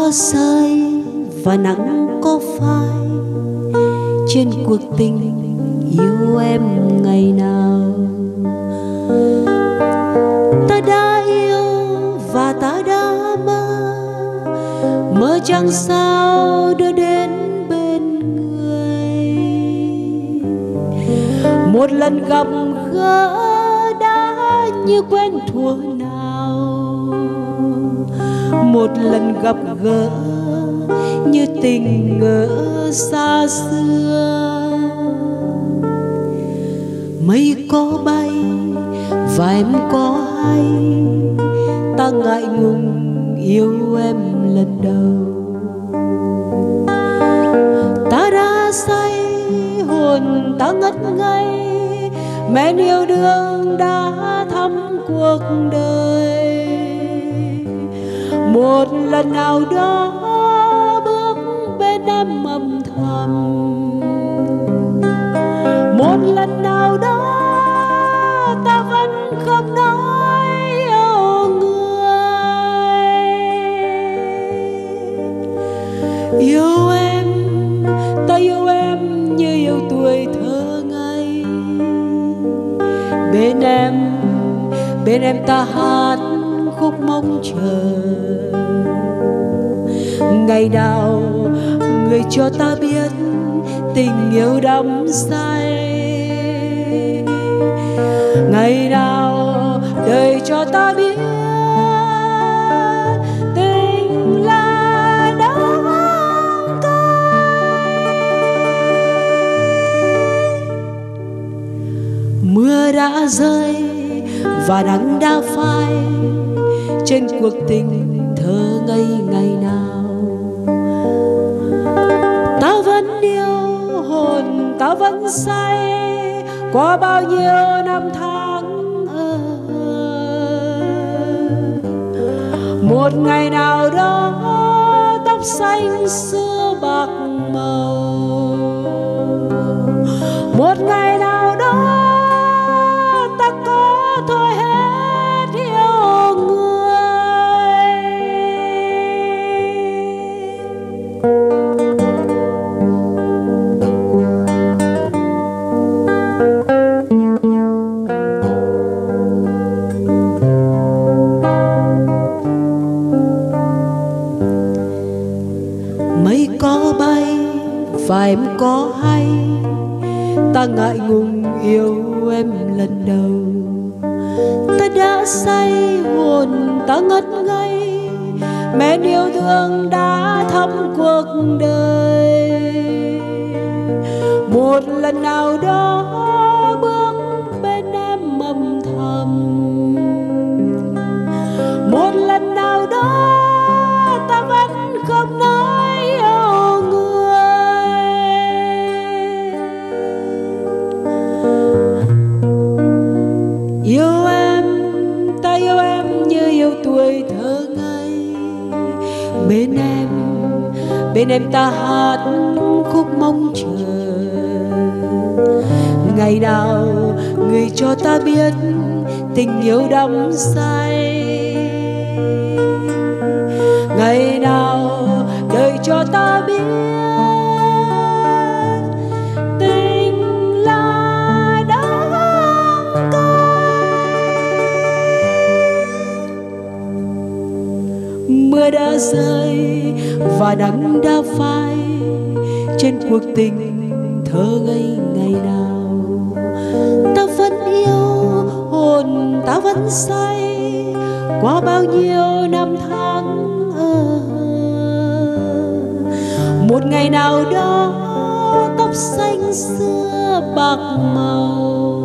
có rơi và nắng có phai trên cuộc tình yêu em ngày nào. Ta đã yêu và ta đã mơ, mơ chẳng sao đưa đến bên người. Một lần gặp gỡ đã như quen thuở nào, một lần gặp gỡ như tình ngỡ xa xưa. Mây có bay và em có hay, ta ngại ngùng yêu em lần đầu. Ta đã say hồn ta ngất ngây, men yêu đương đã thắm cuộc đời. Một lần nào đó bước bên em âm thầm, một lần nào đó ta vẫn không nói yêu người. Yêu em, ta yêu em như yêu tuổi thơ ngây. Bên em ta hát khúc mong chờ. Ngày nào người cho ta biết tình yêu đắm say, ngày nào đời cho ta biết tình là đắng cay. Mưa đã rơi và nắng đã phai trên cuộc tình thơ ngây ngày nào. Ta vẫn yêu hồn ta vẫn say qua bao nhiêu năm tháng. Một ngày nào đó tóc xanh xưa bạc màu, một ngày nào đó ta có thôi hết yêu người. Mây có bay và em có hay, ta ngại ngùng yêu em lần đầu. Ta đã say hồn ta ngất ngây, men yêu thương đã thắm cuộc đời. Một lần nào đó bước bên em âm thầm, một lần nào đó ta vẫn không nói yêu người. Yêu em, ta yêu em như yêu tuổi thơ ngây. Bên em ta hát khúc mong chờ. Ngày nào người cho ta biết tình yêu đắm say, ngày nào đời cho ta biết tình là đắng cay. Mưa đã rơi và nắng đã phai trên cuộc tình thơ ngây ngày nào. Ta vẫn yêu hồn ta vẫn say qua bao nhiêu năm tháng. Một ngày nào đó tóc xanh xưa bạc màu,